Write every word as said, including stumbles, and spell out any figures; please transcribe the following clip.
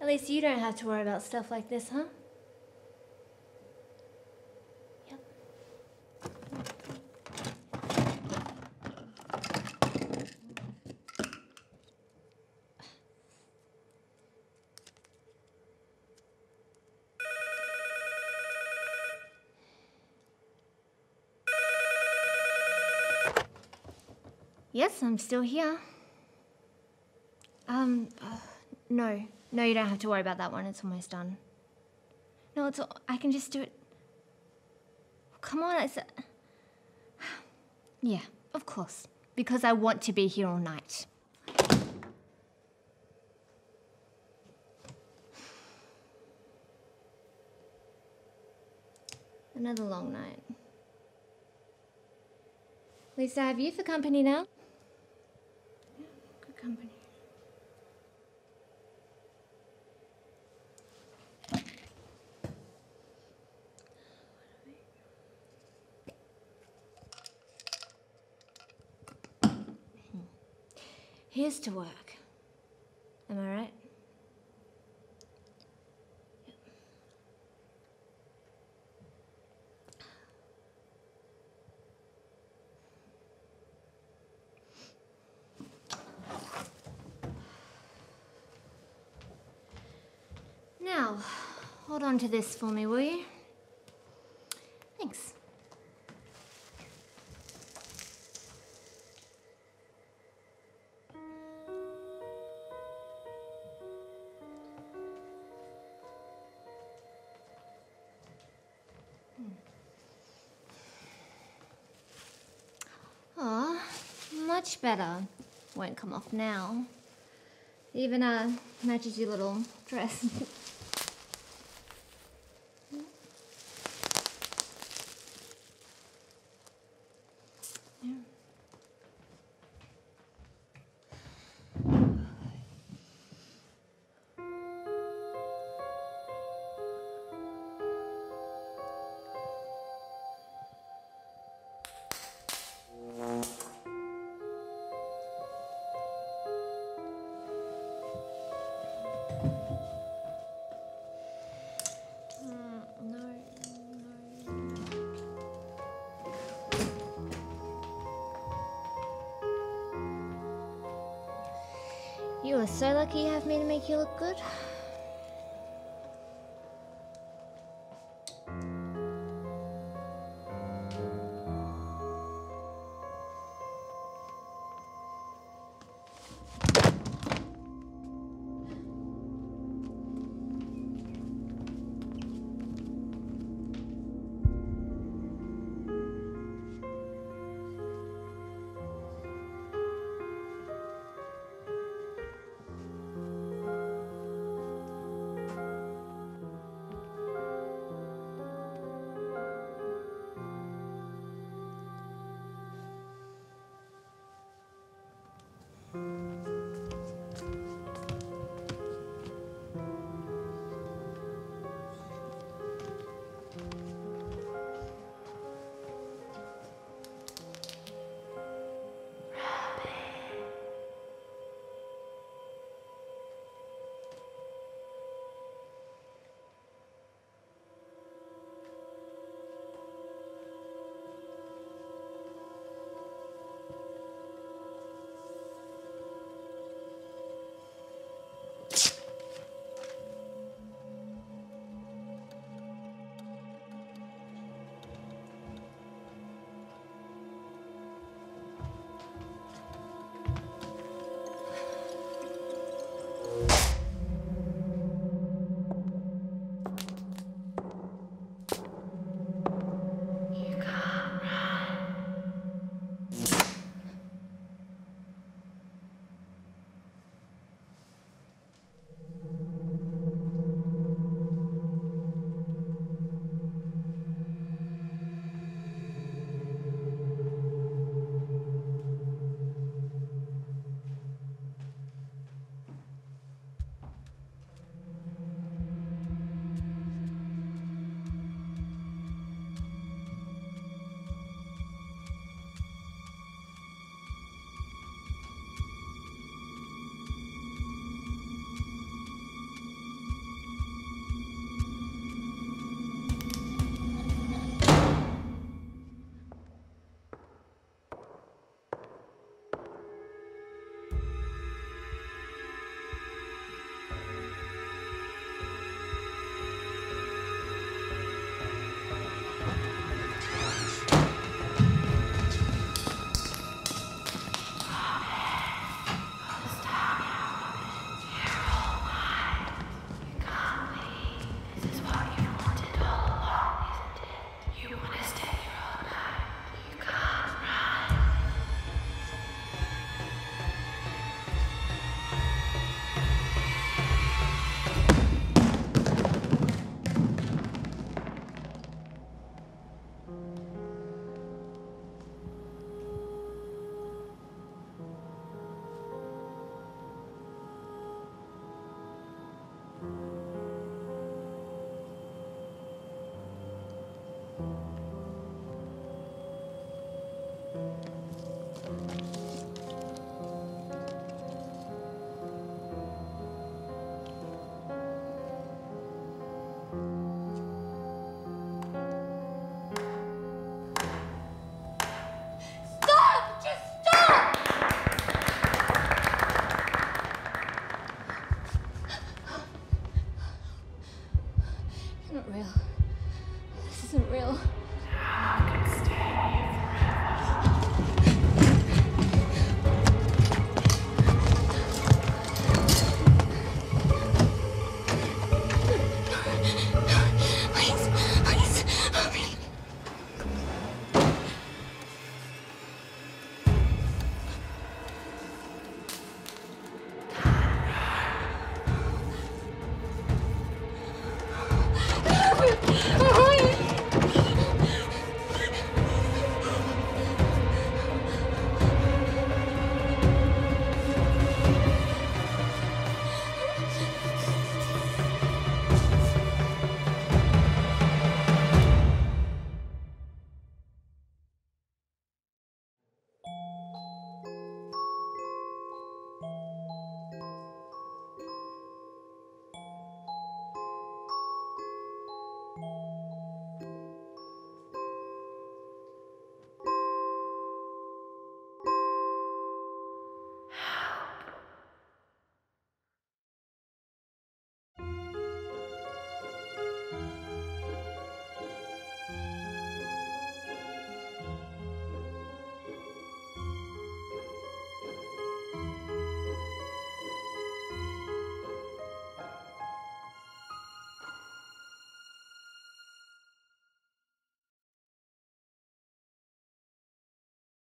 At least you don't have to worry about stuff like this, huh? Yep. Yes, I'm still here. Um, uh, no. No, you don't have to worry about that one. It's almost done. No, it's all, I can just do it. Come on, I said... Yeah, of course. Because I want to be here all night. Another long night. At least I have you for company now. Yeah, good company. Here's to work. Am I right? Now, hold on to this for me, will you? Thanks. Oh, much better. Won't come off now. Even uh, matches your little dress. Yeah. You are so lucky you have me to make you look good. not real. This isn't real.